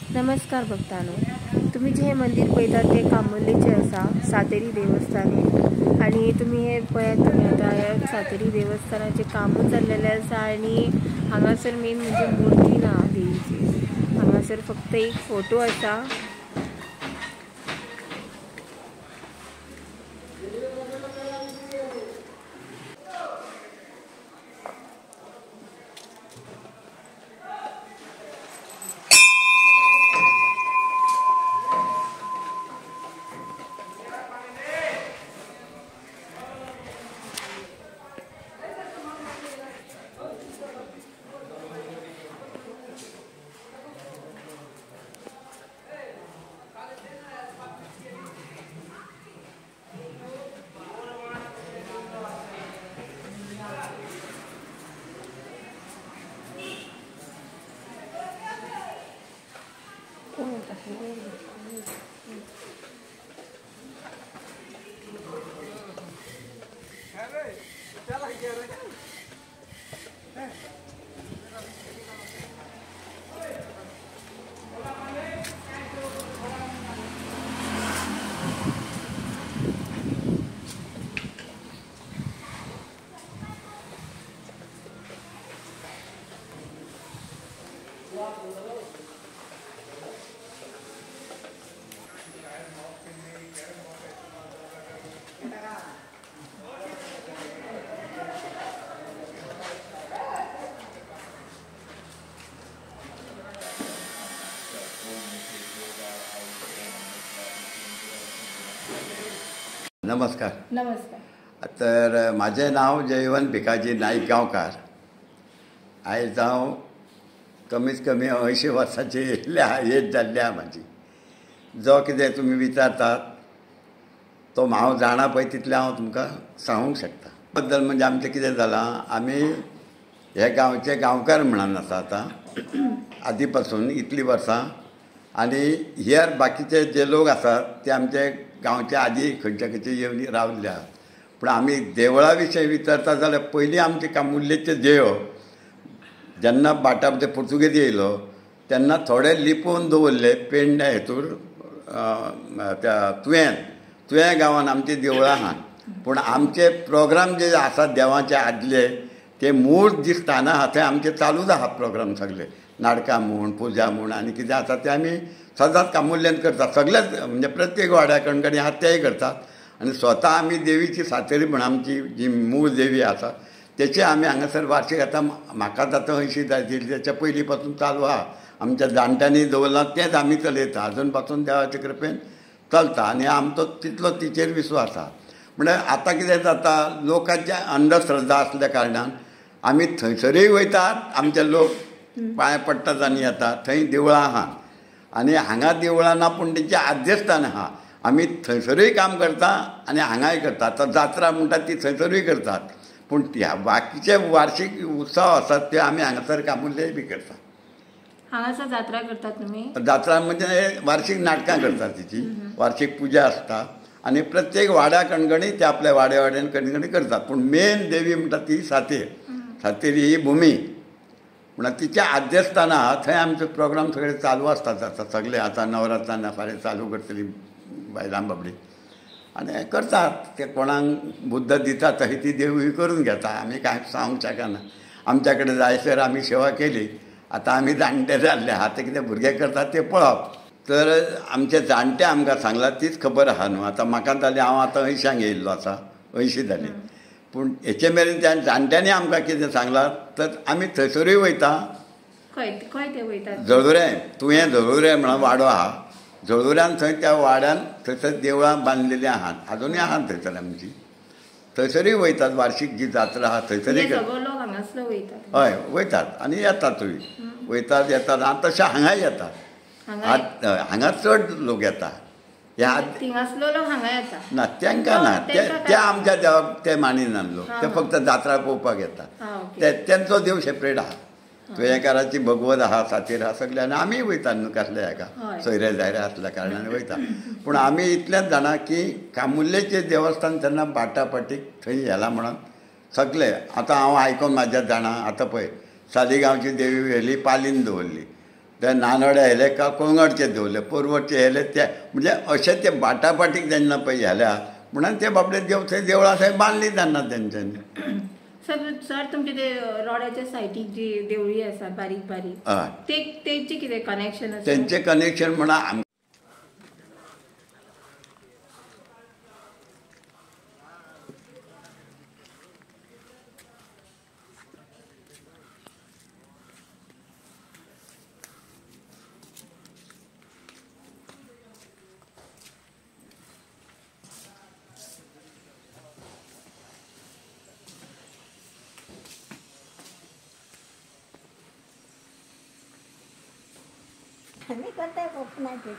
नमस्कार भक्तांनो, तुम्ही जे हे मंदिर पळयतात ते कामुर्लेचे आसा, सातेरी देवस्थान हे। आणि तुम्ही हे पळयात, तुम्ही आता ह्या सातेरी देवस्थानाचे कामूच जाल्लेले आसा। आणि हांगासर मेन म्हणजे मूर्ती ना देवीची, हांगासर फक्त एक फोटो आसा। नमस्कार. नमस्कार. तर माझे नाव जयवंत भिकाजी नाईक गांवकार. आयज हांव कमीत कमी 80 वर्सांची एज जाल्ली आहा म्हाजी. जो कितें तुमी विचारतात तो हांव जाणा पळय तितलें हांव तुमकां सांगूंक शकता. बद्दल म्हणजे आमचें कितें जालां, आमी हे गांवचे गांवकार म्हणून आसा आतां आदी पासून इतलीं वर्सां. आनी हेर बाकीचे जे लोक आसात ते आमचे गांवचे आदी खंयचे येवन रावल्ले आहात. पूण आमी देवळा विशयी विचारता जाल्यार पयलीं आमचे कामुर्लेचे देव जेन्ना बाटा पुर्तुगेज येयलो तेन्ना थोडे लिपोवन दवरले पेडण्या हेतूर त्या तुवें गांवान आमची देवळां आहात. पूण आमचे प्रोग्राम जे आसात देवाचे आदले ते मूळ जी स्थानां आहा थंय आमचे चालूच आहा प्रोग्राम सगळे. नाटकां म्हूण, पुजा म्हूण आनी कितें आसा तें आमी सदांच कामुर्ल्यान करतात. सगळेच म्हणजे प्रत्येक वाड्या कणकणी आहा तेय करतात. आनी स्वता आमी देवीची सातेरी म्हण आमची जी मूळ देवी आसा तेचे आमी हांगासर वार्षिक आतां म्हाका जाता 80 जाली तेच्या पयलीं पासून चालू आहा. आमच्या जाणट्यांनी दवरलां तेंच आमी चलयता. अजून पासून देवाचे कृपेन चलता आनी आमचो तितलो तिचेर विश्वास आहा. म्हणल्यार आतां कितें जाता, लोकांचे अंधश्रद्धा आसल्या कारणान आमी थंयसरूय वयतात, आमचे लोक पांय पडटात आनी येतात. थंय देवळां आहात आनी हांगा देवळां ना पूण तेंचें आद्यस्थान आहा. आमी थंयसरूय काम करता आनी हांगाय करतात. आतां जात्रा म्हणटात ती थंयसरूय करतात. पूण ह्या बाकीचे वार्षिक उत्सव आसात ते आमी हांगासर कामुर्ले बी करतात. हांगासर जात्रा करतात तुमी? जात्रा म्हणजे वार्षिक नाटकां करतात तिची, वार्षिक पुजा आसता आनी प्रत्येक वाड्या कणकणी ते आपल्या वाड्यान कणकणी करतात. पूण मेन देवी म्हणटा ती सातेरी ही भुमी म्हणून तिच्या आद्यस्थान आहा. थंय आमचे प्रोग्राम सगळे चालू आसतात. आतां सगळे आतां नवरात्रांना फाल्यां चालू करतली बायलां बाबडी आनी करतात. ते कोणाक बुद्ध दिता तशी ती देवी करून घेता. आमी कांय सांगूंक शकना. आमच्या कडेन जायसर आमी सेवा केली. आतां आमी जाणटे जाल्ले आहा, ते कितें भुरगे करतात ते पळोवप. तर आमचे जाणटे आमकां सांगलां तीच खबर आहा न्हू. आतां म्हाका जाली, हांव आतां 80 येयल्लो आसा, 80 जाली. पूण हेचे मेरेन त्या जाणट्यांनी आमकां कितें सांगलां तर आमी थंयसरूय वयता. खंय ते वयतात? जळुरें, तुवें जळुरें म्हणून वाडो आहा. जळुऱ्यान थंय त्या वाड्यान थंयसर देवळां बांदलेलीं आहात, अजुनूय आहात थंयसर आमची. थंयसरूय वयतात. वार्षिक जी जात्रा आहा थंयसरूय हय वयतात आनी येतातूय. वयतात येतात आनी तशें हांगाय येतात. हांगा चड लोक येता. ना तांकां ना, ते आमच्या देवाक ते मानिनात लोक. ते फक्त जात्रा पळोवपाक येतात. तेंचो देव सेपरेट आहा. तुयेकाराची भगवत आहा, सातेर आहा सगळे. आनी आमीय वयतात न्हू कसले हाका सोयरे जायरे आसल्या कारणान वयता. पूण आमी इतलेंच जाणा की कामुर्लेचें देवस्थान तेन्ना बाटा पाटीक थंय येलां म्हणून सगळे. आतां हांव आयकोन म्हाज्या जाणा आतां पळय सालिगांवची देवी व्हेली पालीन दवरली. ते नानोडे येले का कोंगडचे दवरले परवडचे येले ते म्हणजे अशें ते बाटाबाटीक जेन्ना पळय झाल्या म्हणून ते बाबडे देव थंय देवळां थंय बांदली तेन्ना तेंच्यांनी. सर तुमचे ते रोडाच्या सायडीक जी देवळी आसा बारीक बारीक हय तेंचे कितें कनेक्शन आसा? तेंचें कनेक्शन म्हणा मी करते कोकणाचे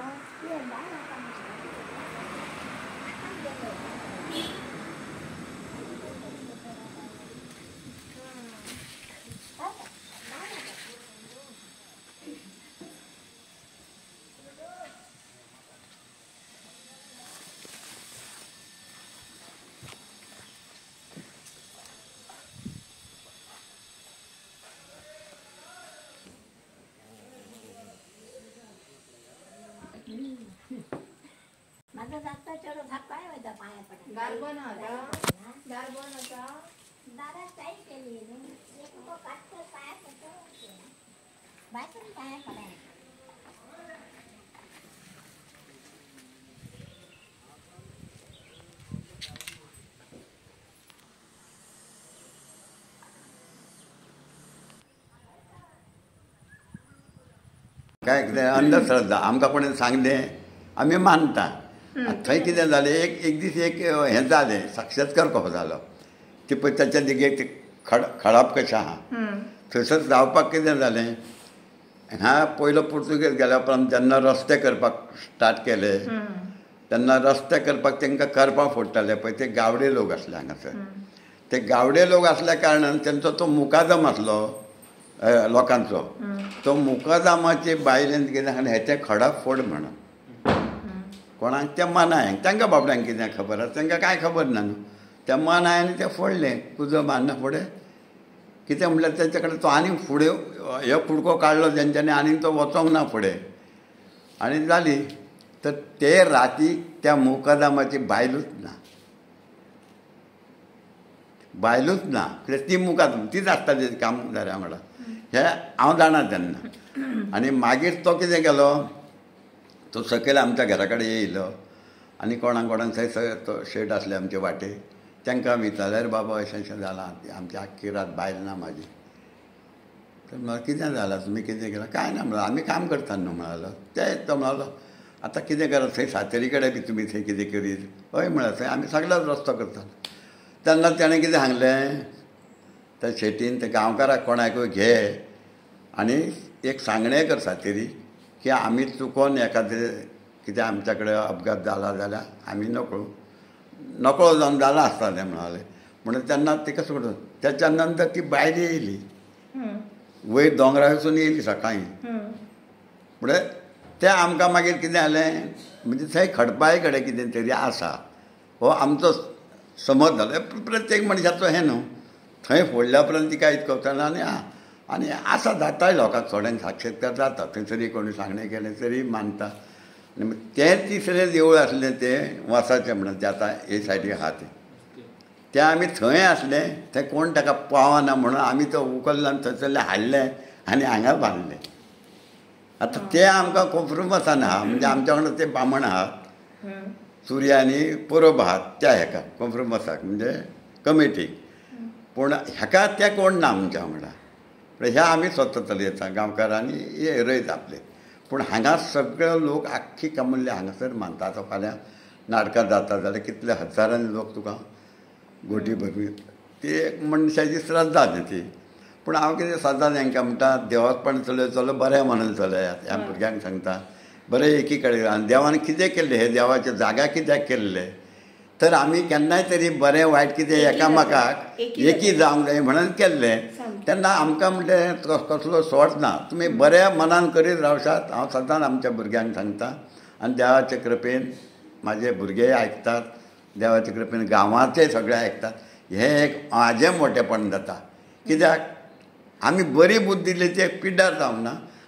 माझा जाता चढ काय व्हायचा पाया पडा दारबन आसा दारबन आसा दारात काही केली एक तो काटतो पाया पडतो बायकडून पाया पडायला काय कितें अंधश्रद्धा आमकां कोणें सांगलें आमी मानता. थंय कितें जालें एक दीस एक हें जालें साक्षात्कार कसो जालो ती पळय ताच्या दिगेक ते खडाप कशें आहा थंयसर जावपाक कितें जालें हां पयलो पुर्तुगेज गेल्या उपरांत जेन्ना रस्ते करपाक स्टार्ट केले तेन्ना रस्ते करपाक तांकां करपां फोडटाले पळय ते गावडे लोक आसले हांगासर. ते गावडे लोक आसल्या कारणान तेंचो तो मुकादम आसलो लोकांचो तो मुकादमाचे बायलेन कितें सांगलें हेचे खडाप फोड म्हणून कोणाक त्या मानाय तांकां बाबड्यांक कितें खबर आसा तांकां कांय खबर ना न्हू त्या मानाय आनी तें फोडलें तुजो मारना फुडें कितें म्हणल्यार तेंचे कडेन तो आनीक फुडें हे कुडको काडलो तेंच्यांनी आनीक तो वचोंक ना फुडें आनी जाली तर ते राती त्या मुकादमाची बायलूच ना कित्याक ती मुकादम तीच आसताली कामदारा वांगडा हें हांव जाणा तेन्ना. आनी मागीर तो कितें केलो तो सकयल आमच्या घरा कडेन येयलो आनी कोणाक थंय तो शेट आसले आमचे वाटेक तांकां विचारलें अरे बाबा अशें अशें जालां आमची आख्खी रात बायल ना म्हाजी. तर म्हाका कितें जालां तुमी कितें केलां काय ना म्हणलो आमी काम करता न्हू म्हणालो. ते तो म्हणालो आतां कितें करप थंय सातेरी कडेन बी तुमी थंय कितें करीत हय म्हळ्यार थंय आमी सगळोच रस्तो करता. तेन्ना तेणें कितें सांगलें त्या शेटीन ते गांवकाराक कोणाकूय घे आनी एक सांगणें कर सातेरी की आमी चुकोन एखादें कितें आमच्या कडेन अपघात जाला जाल्यार आमी नकळो जावन जाला आसतालें म्हणालें. म्हणून तेन्ना तिका सोडून त्याच्या नंतर ती बायल येयली वयर दोंगरा वचून येयली सकाळीं. म्हणल्यार तें आमकां मागीर कितें जालें म्हणजे थंय खडपाय कडेन कितें तरी आसा हो आमचो समज जालो प्रत्येक मनशाचो हें न्हू थंय फोडल्या उपरांत तिका इतको कळना आनी आसा जाताय लोकांक थोड्यांक साक्षात्कार जाता थंयसरी कोणी सांगणें केलें तरी मानता. आनी तें तिसरें देवूळ आसलें तें वसाचें म्हणून तें आतां हे सायडीक आहा तें आमी थंय आसलें थंय कोण ताका पावना म्हणून आमी तो उखल्ल्यान थंयसरलें हाडलें आनी हांगा बांदलें. आतां तें आमकां कॉम्प्रोमासान आहा म्हणजे आमच्या वांगडा ते बामण आहात सूर्य आनी परब आहात त्या हेका कॉम्प्रोमासाक म्हणजे कमिटीक. पूण हेका तें कोण ना आमच्या वांगडा हे आमी स्वता चलयता गांवकारांनी हे रयत आपले. पूण हांगा सगळे लोक आख्खी कमल्ले हांगासर मानता. आतां फाल्यां नाटकां जाता जाल्यार कितले हजारांनी लोक तुका गोटी भरवी ती एक मनशाची श्रद्धा न्ही ती. पूण हांव कितें सदांच हांकां म्हणटा देवाचपण चलय बरें म्हणून चलयात ह्या भुरग्यांक सांगता बरें एकी कडेन. आनी देवान कितें केल्लें हे देवाचे जागा कित्याक केल्ले तर आमी केन्नाय तरी बरें वायट कितें एकामेकाक एकी जावंक जाय म्हणून केल्लें. तेन्ना आमकां म्हणलें कसलो सोड ना तुमी बऱ्या मनान करीत रावशात. हांव सदांच आमच्या भुरग्यांक सांगता आनी देवाचे कृपेन म्हाजे भुरगेय आयकतात देवाचे कृपेन गांवाचे सगळे आयकतात. हें एक म्हाजें मोटेपण जाता कित्याक आमी बरी बुद्दी दिली ती एक पिड्ड्यार जावंक ना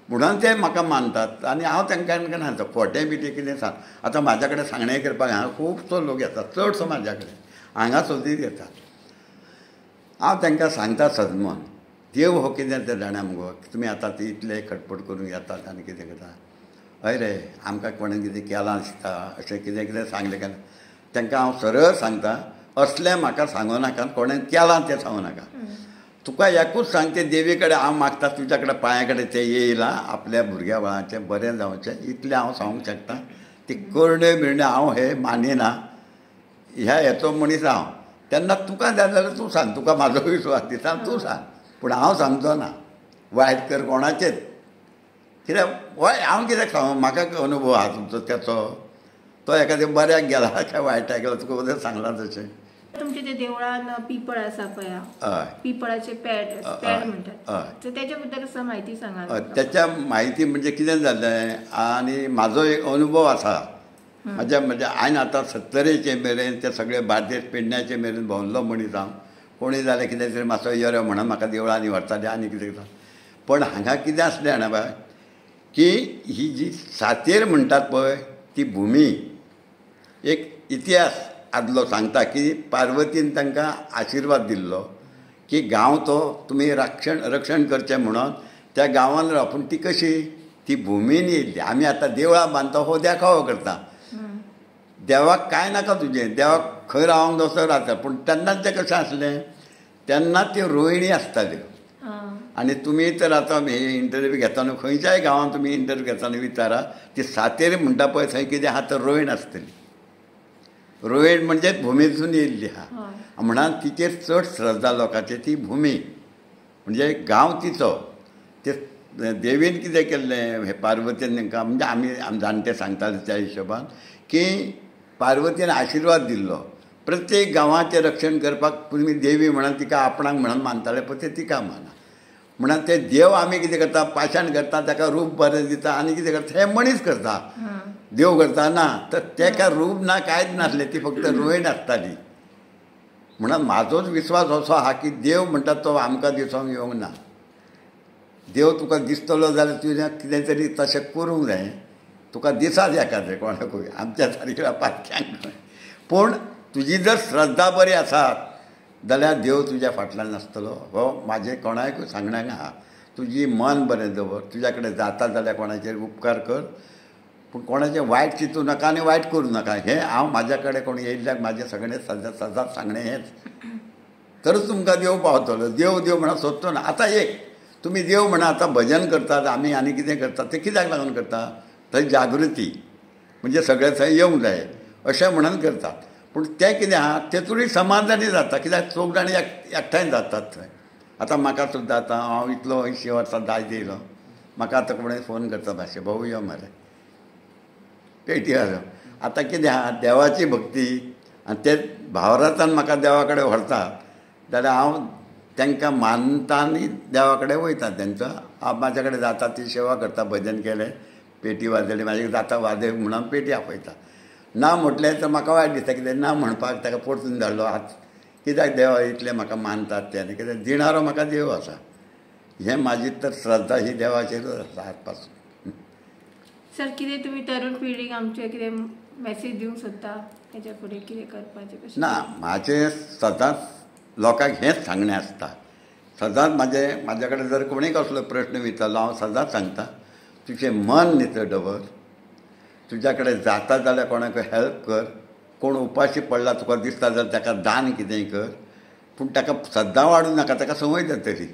म्हणून ते म्हाका मानतात आनी हांव तांकां सांगता खोटें बी ते कितें सांग आतां म्हाज्या कडेन सांगणें करपाक हांगा खुबसो लोक येतात चडसो म्हाज्या कडेन हांगा सोदीत येतात हांव तांकां सांगता सदमन देव हो कितें तें जाणा मुगो तुमी आतां ती इतले खटपट करून येतात आनी कितें करता हय रे आमकां कोणें कितें केलां दिसता अशें कितें कितें सांगलें काय तांकां हांव सरळ सांगता असलें म्हाका सांगूं नाका कोणें केलां तें सांगूं नाका तुका एकूच सांग ते देवी कडेन हांव मागता तुज्या कडेन पांया कडेन तें येयलां आपल्या भुरग्या बाळाचें बरें जावचें इतलें हांव सांगूंक शकता ती करण्यो बिरण्यो हांव हे मानिना ह्या हेचो मनीस हांव तेन्ना तुका जाय जाल्यार तूं सांग तुका म्हाजो विश्वास दिता तूं सांग पूण हांव सांगचो ना वायट कर कोणाचेच कित्याक हय हांव कित्याक सांगू म्हाका अनुभव आहा तुमचो त्याचो तो एखाद्या बऱ्याक गेला काय वायटाक गेला तुका उदक सांगलां तशें तुमच्या त्या देवळान पिपळ आसा पळय हय पिपळाचे पेड म्हणटात हय तर त्याच्या बद्दल असं माहिती सांगा त्याच्या म्हायती म्हणजे कितें जालें आनी म्हाजो एक अनुभव आसा म्हणजे हांवें आतां 70 मेरेन ते सगळे बार्देस पेडण्याचे मेरेन भोंवलो मनीस हांव कोणी जाल्यार कितें तरी मातसो यो म्हणून म्हाका देवळांनी व्हरताले आनी कितें करता पण हांगा कितें आसलें जाणा बाय की ही जी सातेर म्हणटात पळय ती भुमी एक इतिहास आदलो सांगता की पार्वतीन तांकां आशिर्वाद दिल्लो की गांव तो तुमी रक्षण करचें म्हणून त्या गांवांत राव पूण ती कशी ती भुमीन येयल्ली आमी आतां देवळां बांदता हो देखावो करता देवाक कांय नाका तुजें देवाक खंय रावंक दसो रावता पूण तेन्नाच तें कशें आसलें तेन्ना त्यो रोहिणी आसताल्यो आनी तुमी तर आतां हे इंटरव्यू घेतना खंयच्याय गांवांत तुमी इंटरव्यू घेतना विचारा ती सातेर म्हणटा पळय थंय कितें आहा तर रोहीण आसतली रोहीण म्हणजे भुमीसून येयल्ली आहा म्हणून तिचेर चड श्रद्धा लोकांची ती भुमी म्हणजे गांव तिचो ते देवीन कितें केल्लें हे पार्वतीन तांकां म्हणजे आमी जाणटे सांगताले त्या हिशोबान की पार्वतीन आशिर्वाद दिल्लो प्रत्येक गांवाचें रक्षण करपाक तुमी देवी म्हणून तिका आपणाक म्हणून मानताले पळय ते तिका माना म्हणून ते देव आमी कितें करता पाशाण करता ताका रूप बरें दिता आनी कितें करता हे मनीस करता देव करता ना तर ताका रूप ना कांयच नासलें ती फक्त रोहीण आसताली म्हणून म्हाजोच विश्वास असो आहा की देव म्हणटा तो आमकां दिसोंक येवंक ना देव तुका दिसतलो जाल्यार तुवें कितें तरी तशें करूंक जाय तुका दिसात एखादें कोणाकूय आमच्या सारक्या पातक्यांक पूण तुजी जर श्रद्धा बरी आसात जाल्यार देव तुज्या फाटल्यान नासतलो हो म्हाजें कोणाकूय सांगणाक आहा तुजी मन बरें दवर तुज्या कडेन जाता जाल्यार कोणाचेर उपकार कर पूण कोणाचें वायट चिंतूं नाका आनी वायट करूं नाका हें हांव म्हाज्या कडेन कोण येयल्ल्याक म्हाजें सगळें सदांच सांगणें हेंच तरच तुमकां देव पावतलो देव देव म्हणून सोदचो ना आतां एक तुमी देव म्हणा आतां भजन करतात आमी आनी कितें करतात तें कित्याक लागून करता थंय जागृती म्हणजे सगळें थंय येवंक जाय अशें म्हणून करतात पूण तें कितें आहा तेतूनय समाधानी जाता कित्याक चौग जाणी एकठांय जातात थंय आतां म्हाका सुद्दां आतां हांव इतलो 80 वर्सां दायज येयलो म्हाका आतां कोणें फोन करता भाशे भाऊ यो मरे पेटी आसा आतां कितें आहा देवाची भक्ती आनी ते भावरातान म्हाका देवा कडेन व्हरता जाल्यार हांव तांकां मानता आनी देवा कडेन वयता तेंचो हांव म्हाज्या कडेन जाता ती सेवा करता भजन केलें पेटी वाजयली म्हाजे जाता वाजय म्हणून पेटी आपयता ना म्हटलें तर म्हाका वायट दिसता कितें ना म्हणपाक ताका परतून धाडलो हात कित्याक देवा इतलें म्हाका मानतात ते आनी कितें दिणारो म्हाका देव आसा हें म्हाजी तर श्रद्धा ही देवाचेरूच आसा आज पासून सर कितें तुमी तरुण पिढीक आमचे कितें मॅसेज दिवंक सोदता हेच्या फुडें कितें करपाचें कशें ना म्हाजें सदांच लोकांक हेंच सांगणें आसता सदांच म्हाज्या कडेन जर कोणीय कसलो प्रश्न विचारलो हांव सदांच सांगता तुजें मन नितळ दवर तुज्या कडेन जाता जाल्यार कोणाक हेल्प कर कोण उपाशी पडला तुका दिसता जाल्यार ताका दान कितेंय कर पूण ताका सद्दां वाडूं नाका ताका संवय जाता तरी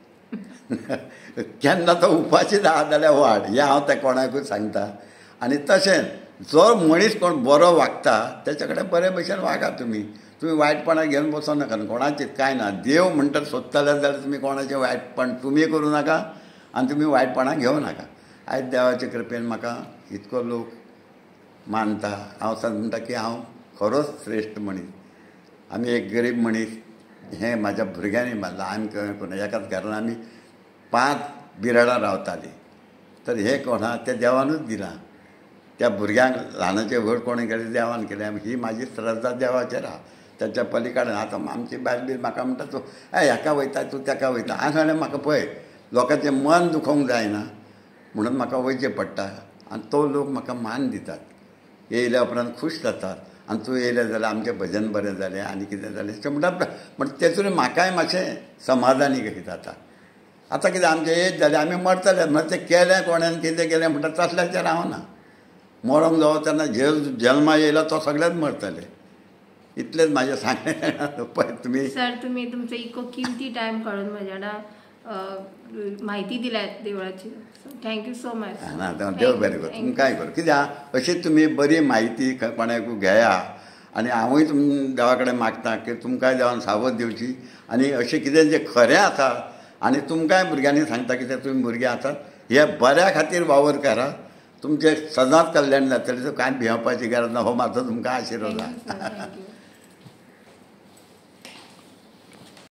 केन्ना तो उपाशी आहा जाल्यार वाड हें हांव त्या कोणाकूय सांगता आनी तशेंच जो मनीस कोण बरो वागता तेच्या कडेन बरे भशेन वागा तुमी वायटपणां घेवन बसो नाका कोणाचें कांय ना देव म्हणटा सोदताले जाल्यार तुमी कोणाचें वायटपण तुमी करूं नाका आनी तुमी वायटपणां घेवं नाका आयज देवाचे कृपेन म्हाका इतको लोक मानता हांव म्हणटा की हांव खरोच श्रेश्ठ मनीस आमी एक गरीब मनीस हें म्हाज्या भुरग्यांनी मारलां आमी एकाच घरान आमी 5 बिराडां रावतालीं तर हें कोण आहा तें देवानूच दिलां त्या भुरग्यांक ल्हानाचे व्हड कोणें केलें देवान केलें ही म्हाजी श्रद्धा देवाचेर आहा त्याच्या पलीकडे आतां आमची बायल बी म्हाका म्हणटा तूं हेका वयता तूं तेका वयता हांवें सांगलें म्हाका पळय लोकांचें मन दुखोवंक जायना म्हणून म्हाका वयचें पडटा आनी तो लोक म्हाका मान दितात येयल्या उपरांत खूश जातात आनी तूं येयलें जाल्यार आमचें भजन बरें जालें आनी कितें जालें अशें म्हणटात म्हण तेतून म्हाकाय मातशें समाधानी कशी जाता आतां कितें आमचें एज जालें आमी मरतले म्हणून तें केलें कोणें कितें केलें म्हणटा तसल्याचें रावना मरोंक जावो तेन्ना जल्मा येयलो तो सगळेच मरतले इतलेंच म्हाजें सांगणें पळय तुमी सर तुमी तुमचो इतको किमती टायम काडून म्हज्या वांगडा म्हायती दिल्यात देवळाची थँक्यू सो मच ना देव बरें कर तुमकांय कर कित्याक अशी तुमी बरी म्हायती कोणाक घेया आनी हांवूय देवा कडेन मागता की तुमकांय देवान सावध दिवची आनी अशें कितें जें खरें आसा आनी तुमकांय भुरग्यांनी सांगता कितें तुमी भुरगीं आसात हे बऱ्या खातीर वावर करा तुमचें सदांच कल्याण जातलें कांय भिवपाची गरज ना हो म्हाजो तुमकां आशिर्वाद थँक्यू